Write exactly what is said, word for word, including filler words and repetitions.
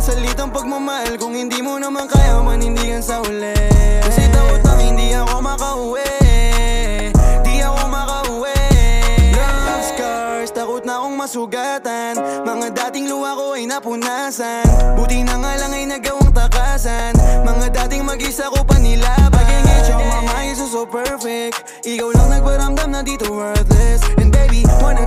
salitang pagmamahal kung hindi mo naman kaya manindigan sa uli. Kasi takot lang hindi ako makauwi, di ako makauwi. Love scars, takot na akong masugatan. Mga dating luha ko ay napunasan. Buti na nga lang ay nagawang takasan. Mga dating mag-isa ko pa nilaban. Paging it's your mama is so perfect. Ikaw lang nagparamdam na dito worthless. And baby, wanna